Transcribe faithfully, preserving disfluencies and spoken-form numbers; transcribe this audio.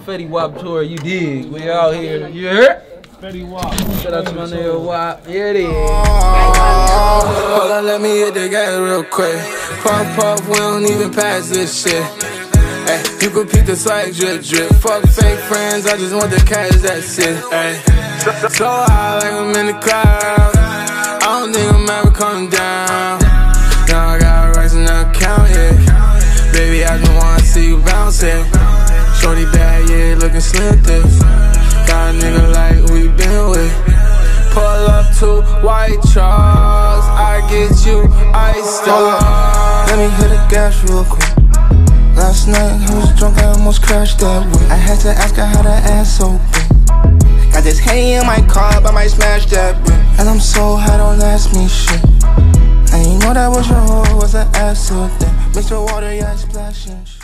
Fetty Wap tour, you dig? We out here, you heard? Fetty Wap. Shout out to my nigga Wap. Here it is. Hold on, let me hit the gas real quick. Puff, puff, we don't even pass this shit. Ay, you can peep the swag drip, drip. Fuck fake friends, I just want the cash, that's it. Ay, so, so high like I'm in the cloud. I don't think I'm ever coming down. Now I got racks in the account, yeah. Baby, I just wanna see you bounce it. Shorty bad, yeah, looking slim thick. Got a nigga like who you been with. Pull up to white Charles, I get you iced up. Let me hit the gas real quick. Last night I was drunk, I almost crashed that way. I had to ask her how the ass so big. Got this Henny in my car, I might smash that bitch. And I'm so high, don't ask me shit. I ain't know that was your hoe, was an accident. Mixed with water, yeah, splashing shit.